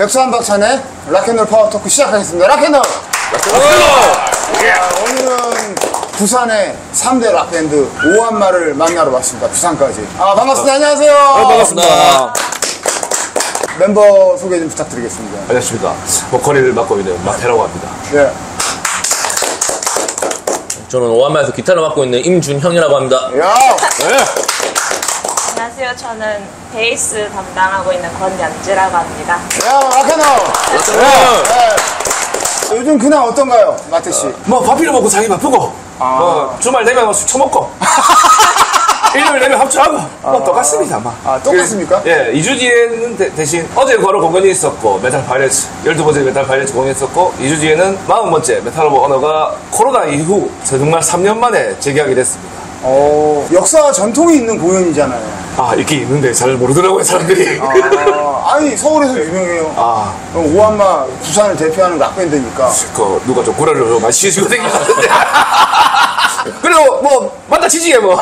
백수한박찬의 락앤롤 파워토크 시작하겠습니다. 락앤롤! 오늘은 부산의 3대 락밴드 오한마를 만나러 왔습니다. 부산까지. 반갑습니다. 안녕하세요. 반갑습니다. 멤버 소개 좀 부탁드리겠습니다. 안녕하십니까. 보컬을 맡고 있는 마태라고 합니다. 예. 저는 오한마에서 기타를 맡고 있는 임준형이라고 합니다. 야! 네. 안녕하세요. 저는 베이스 담당하고 있는 권연지라고 합니다. 야, 락앤롤! 네. 요즘 근황 어떤가요, 마태씨? 뭐, 밥이나 먹고 자기 바쁘고, 주말 되면 술 처먹고, 일요일 되면 합주하고, 뭐, 똑같습니다, 아마. 똑같습니까? 예, 2주 뒤에는 대신, 어제 바로 공연이 있었고, 메탈 파이레츠, 12번째 메탈 파이레츠 공연했었고, 2주 뒤에는 40번째 메탈 오브 언어가 코로나 이후 정말 3년 만에 재개하게 됐습니다. 역사 전통이 있는 공연이잖아요. 있긴 있는데 잘 모르더라고요, 사람들이. 아니, 서울에서 유명해요. 오한마, 부산을 대표하는 락밴드니까. 누가 좀 구라를 많이 치시고 생기는데. 그래도 뭐, 맞다 치지, 뭐.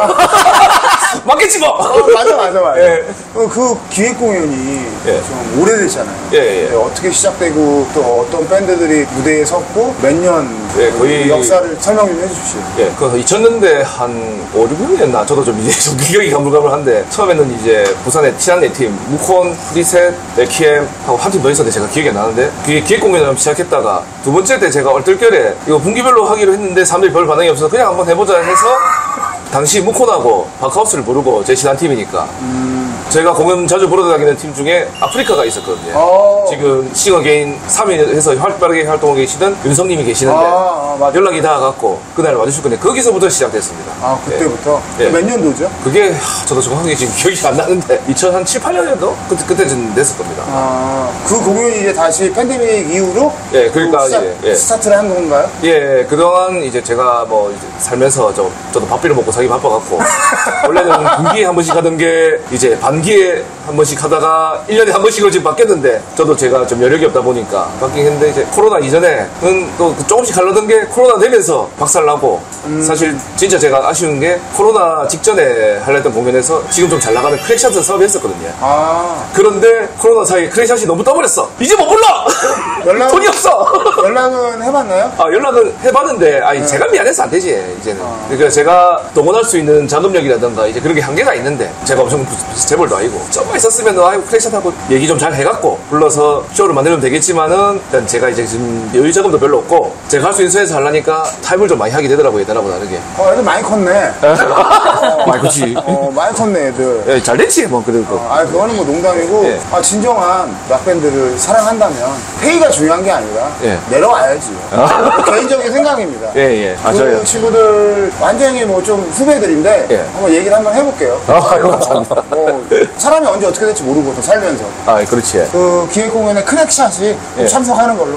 맞겠지, 뭐. 맞아. 예. 그 기획 공연이 예. 좀 오래됐잖아요. 예. 어떻게 시작되고 또 어떤 밴드들이 무대에 섰고 몇 년 거의 역사를 설명 좀 해주십시오. 예, 2000년대 한 5, 6년이었나? 저도 좀 이제 좀 기억이 가물가물한데, 처음에는 이제 부산의 친한 네 팀, 무콘, 프리셋, 레키엠 하고 한 팀 더 있었는데 제가 기억이 안 나는데, 그게 기획 공연을 시작했다가, 두 번째 때 제가 얼떨결에 이거 분기별로 하기로 했는데, 사람들이 별 반응이 없어서 그냥 한번 해보자 해서, 당시 무콘하고 바카우스를 부르고 제 친한 팀이니까, 제가 공연 자주 보러 다니는 팀 중에 아프리카가 있었거든요. 지금 싱어게인 3위에서 빠르게 활동하고 계시던 윤성님이 계시는데 연락이 닿아갖고 그날 와주실 건데 거기서부터 시작됐습니다. 그때부터? 예. 몇 년도죠? 그게 저도 정확하게 지금 기억이 안 나는데 2007, 8년도? 그때쯤 됐을 겁니다. 그 공연이 이제 다시 팬데믹 이후로 예, 그러니까 스타트를 한 건가요? 예, 그동안 이제 제가 뭐 이제 살면서 저도 밥비를 먹고 살기 바빠갖고 원래는 분기에 한 번씩 하던 게 이제 반기에 한 번씩 하다가 1년에 한 번씩으로 지금 바뀌었는데 저도 제가 좀 여력이 없다 보니까 바뀌긴 했는데 이제 코로나 이전에는 또 조금씩 하려던 게 코로나 되면서 박살나고 사실 진짜 제가 아쉬운 게 코로나 직전에 하려 했던 공연에서 지금 좀 잘 나가는 크랙샷을 사업을 했었거든요. 그런데 코로나 사이에 크랙샷이 너무 떠버렸어. 이제 못 불러! 돈이 없어! 연락은 해봤나요? 연락은 해봤는데 제가 미안해서 안 되지 이제는. 그러니까 제가 동원할 수 있는 자금력이라든가 이제 그런 게 한계가 있는데 제가 엄청 재벌도 아니고 조금만 있었으면 크랙샷하고 얘기 좀 잘 해갖고 불러서 쇼를 만들면 되겠지만은 일단 제가 이제 지금 여유 자금도 별로 없고 제가 할 수 있는 선에서 하려니까 타입을 좀 많이 하게 되더라고요, 얘들하고 다르게. 애들 많이 컸네. 많이 컸지. 많이 컸네, 애들. 예, 잘 됐지 뭐 그래도. 그거는 뭐 농담이고. 예. 진정한 락밴드를 사랑한다면 페이가 중요한 게 아니라 내려와야지. 개인적인 생각입니다. 예. 그 친구들 완전히 뭐 좀 후배들인데 한번 얘기를 한번 해볼게요. 감사합니다. 사람이 언제 어떻게 될지 모르고 또 살면서. 그렇지. 그 기획 공연에 크랙샷이 꼭 참석하는 걸로.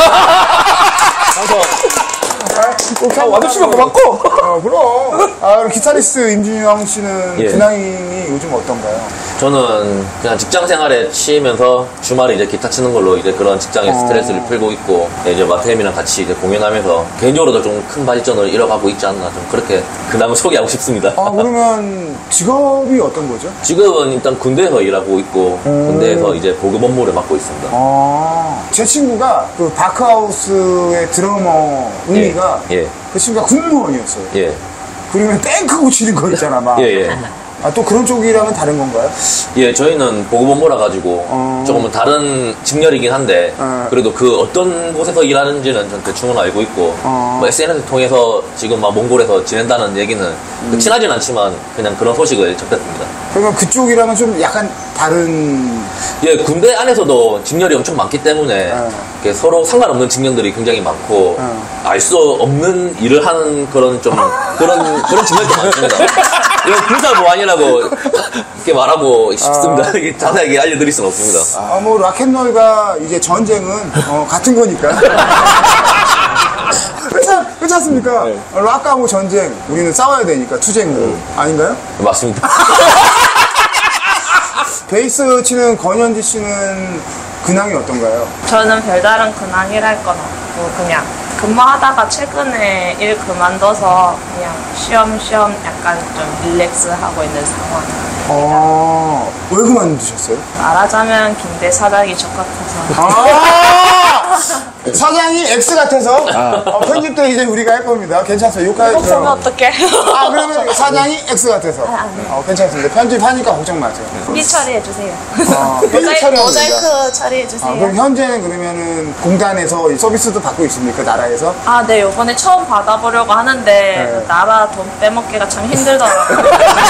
와주시면 고맙고. 그럼 기타리스트 임준영 씨는 근황이 요즘 어떤가요? 저는 그냥 직장 생활에 치이면서 주말에 이제 기타 치는 걸로 이제 그런 직장의 스트레스를 풀고 있고, 이제 마태님이랑 같이 이제 공연하면서 개인적으로도 좀 큰 발전을 이뤄가고 있지 않나, 좀 그렇게 근황을 소개하고 싶습니다. 그러면 직업이 어떤 거죠? 지금은 일단 군대에서 일하고 있고, 군대에서 이제 보급 업무를 맡고 있습니다. 제 친구가 그 바크하우스의 드러머 은희가 그 친구가 군무원이었어요. 그러면 탱크 고치는 거 있잖아, 막. 또 그런 쪽이랑은 다른 건가요? 저희는 보급 업무라 가지고 조금은 다른 직렬이긴 한데 그래도 그 어떤 곳에서 일하는지는 전 대충은 알고 있고 뭐 SNS 통해서 지금 막 몽골에서 지낸다는 얘기는 친하진 않지만 그냥 그런 소식을 접했습니다. 그러면 그쪽이랑은 좀 약간 다른... 군대 안에서도 직렬이 엄청 많기 때문에 서로 상관없는 직렬들이 굉장히 많고 알 수 없는 일을 하는 그런 직렬도 많습니다. 이런 군사보 아니라고 이렇게 말하고 싶습니다. 자세하게 알려드릴 수는 없습니다. 뭐 락앤롤과 이제 전쟁은 같은 거니까. 그렇지 않습니까? 락과 뭐 전쟁, 우리는 싸워야 되니까 투쟁으로. 아닌가요? 맞습니다. 베이스 치는 권현지 씨는 근황이 어떤가요? 저는 별다른 근황이랄 건 없고 그냥 근무하다가 최근에 일 그만둬서 그냥 쉬엄쉬엄 약간 좀 릴렉스 하고 있는 상황. 왜 그만두셨어요? 말하자면 김대 사장이 적 같아서. 사장이 X 같아서 편집 때 이제 우리가 할 겁니다. 괜찮습니다. 이거 보면 어떡해? 그러면 사장이 X 같아서. 괜찮습니다. 편집하니까 걱정 마세요. 이 처리해주세요. 모자이크 처리해주세요. 그럼 현재는 그러면은 공단에서 서비스도 받고 있습니까? 나라에서? 네, 요번에 처음 받아보려고 하는데 나라 돈 빼먹기가 참 힘들더라고요.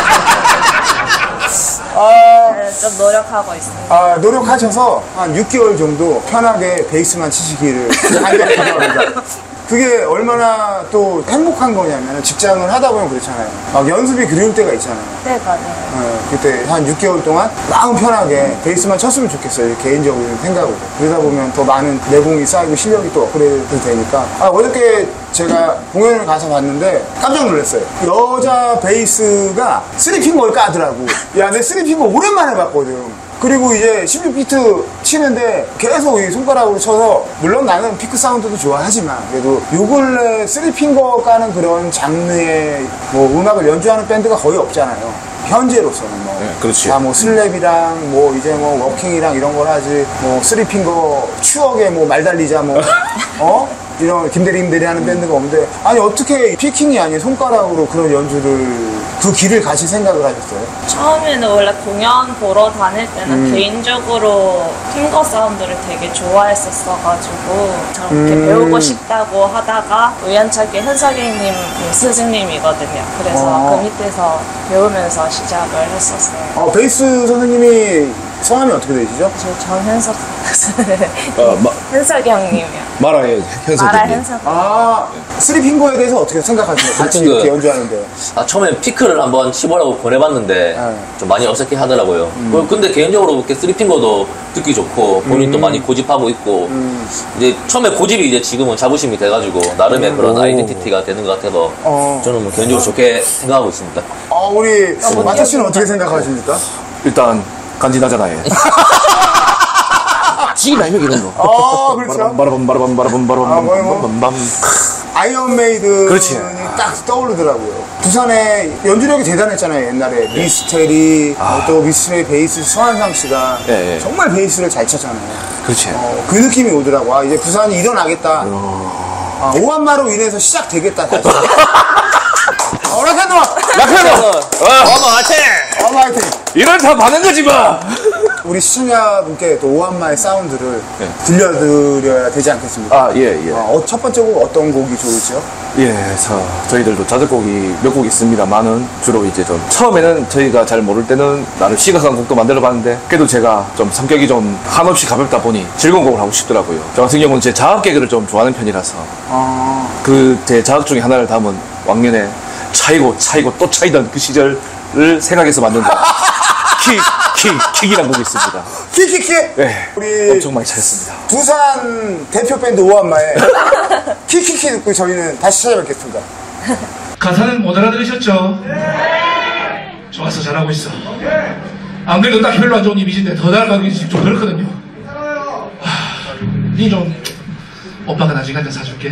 좀 노력하고 있습니다. 노력하셔서 한 6개월 정도 편하게 베이스만 치시기를 바랍니다. 그게 얼마나 또 행복한 거냐면 직장을 하다 보면 그렇잖아요. 막 연습이 그리울 때가 있잖아요. 네, 맞아요. 그때 한 6개월 동안 마음 편하게 베이스만 쳤으면 좋겠어요. 개인적인 생각으로. 그러다 보면 더 많은 내공이 쌓이고 실력이 또 업그레이드 되니까. 어저께 제가 공연을 가서 봤는데 깜짝 놀랐어요. 여자 베이스가 3핑거를 까더라고. 야, 내 3핑거 오랜만에 봤거든. 그리고 이제 16비트 치는데 계속 이 손가락으로 쳐서, 물론 나는 피크 사운드도 좋아하지만 그래도 요 근래 3핑거 까는 그런 장르의 뭐 음악을 연주하는 밴드가 거의 없잖아요. 현재로서는 뭐. 네, 그렇지. 다 뭐 슬랩이랑 뭐 이제 뭐 워킹이랑 이런 걸 하지, 뭐 3핑거 추억의 뭐 말달리자 뭐 이런 김대리 하는 밴드가 없는데, 아니 어떻게 피킹이 아닌 손가락으로 그런 연주를 그 길을 가실 생각을 하셨어요? 처음에는 원래 공연 보러 다닐 때는 개인적으로 핑거 사운드를 되게 좋아했었어가지고 저렇게 배우고 싶다고 하다가 우연찮게 현석이님 스승님이거든요. 그래서 그 밑에서 배우면서 시작을 했었어요. 베이스 선생님이 성함이 어떻게 되시죠? 저 정현석 현석이 형님이요. 마라의 현석. 마라 현석. 쓰리핑거에 대해서 어떻게 생각하시나요? 같이 이렇게 연주하는데. 처음에 피크를 한번 치보라고 보내봤는데 좀 많이 어색해 하더라고요. 근데 개인적으로 이렇게 쓰리핑거도 듣기 좋고 본인도 많이 고집하고 있고 이제 처음에 고집이 이제 지금은 자부심이 돼가지고 나름의 그런 아이덴티티가 되는 것 같아서 저는 뭐 개인적으로 좋게 생각하고 있습니다. 우리 마타 씨는 어떻게 생각하십니까? 일단 간지나잖아요. 지금 라이브 이런 거. 그렇죠. 바라밤. 아이언 메이든이 그렇지. 딱 떠오르더라고요. 부산에 연주력이 대단했잖아요, 옛날에. 미스테리, 또 미스테리 베이스 서한상 씨가 정말 베이스를 잘 쳤잖아요. 그렇지. 그 느낌이 오더라고. 이제 부산이 일어나겠다. 오한마로 인해서 시작되겠다, 다시. 락앤롤! 어머 화이팅! 이런 다 많은 거지 마. 우리 시청자분께 또 오한마의 사운드를 들려드려야 되지 않겠습니까? 예. 첫 번째 곡 어떤 곡이 좋을지요? 저희들도 자작곡이 몇 곡 있습니다만은 주로 이제 좀 처음에는 저희가 잘 모를 때는 나름 시각한 곡도 만들어 봤는데 그래도 제가 좀 성격이 좀 한없이 가볍다 보니 즐거운 곡을 하고 싶더라고요. 저 같은 경우는 제 자학 개그를 좀 좋아하는 편이라서 그 제 자학 중에 하나를 담은 왕년에 차이고 또 차이던 그 시절을 생각해서 만든 킥이라는 곡이 있습니다. 킥! 네, 우리 엄청 많이 차였습니다. 부산 대표 밴드 오한마의 킥 듣고 저희는 다시 찾아뵙겠습니다. 가사는 못 알아들으셨죠? 네. 좋았어, 잘하고 있어. 안 그래도 딱히 별로 안 좋은 이미지인데 더 나아가기 좀 그렇거든요. 니 좀 오빠가 나중에 한잔 사줄게.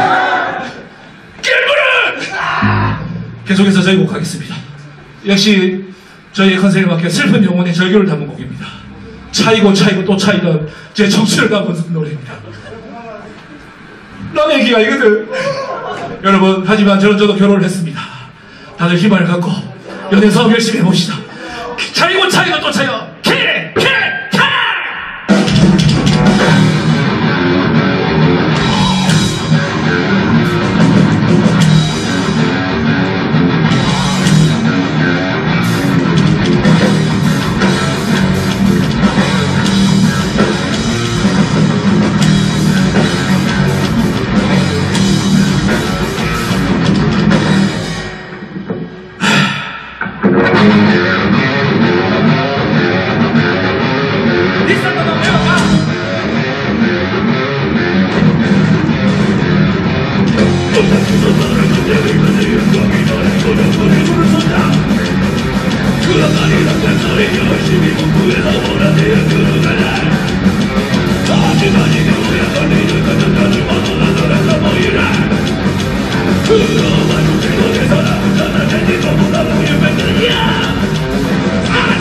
길무는 계속해서 저희 곡 하겠습니다. 역시 저희의 컨셉에 맞게 슬픈 영혼의 절규를 담은 곡입니다. 차이고 또 차이던 제 정신을 담은 노래입니다. 남의 얘기가 이거든. 여러분, 하지만 저도 결혼을 했습니다. 다들 희망을 갖고 연애 사업 열심히 해봅시다. 차이고 또 차이고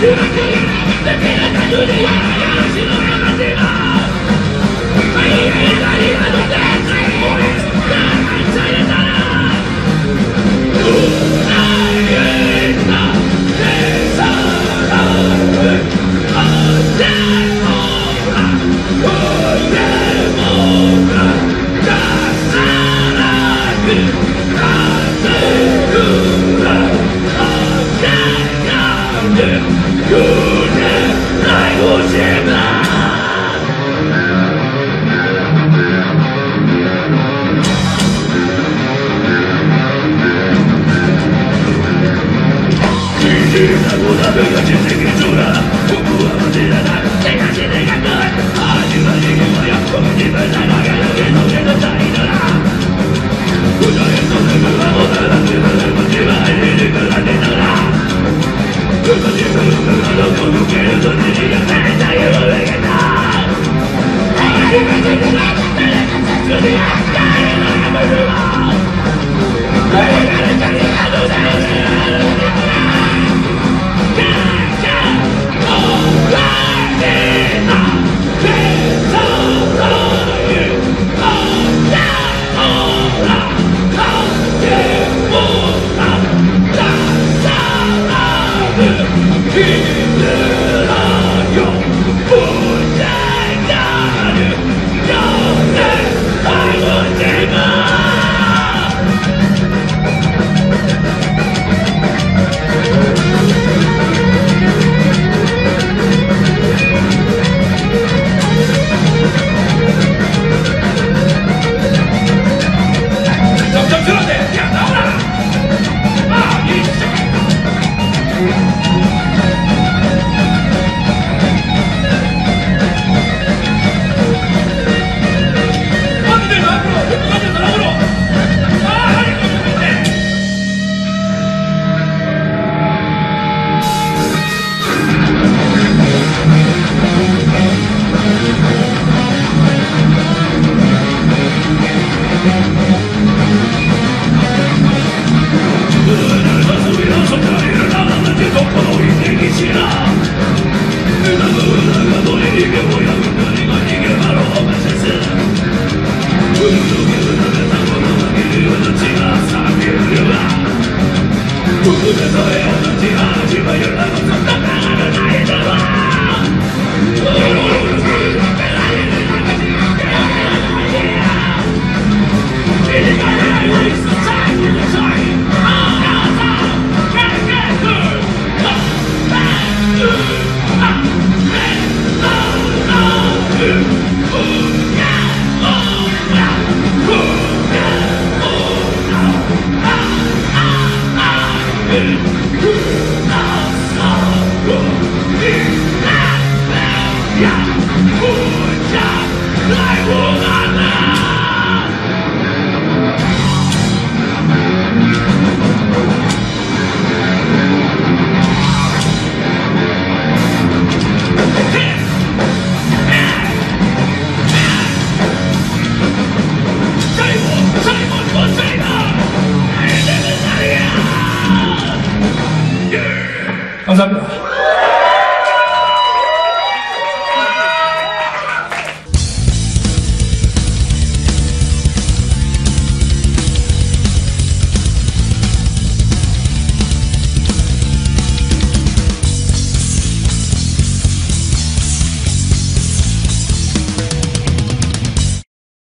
감사합니다.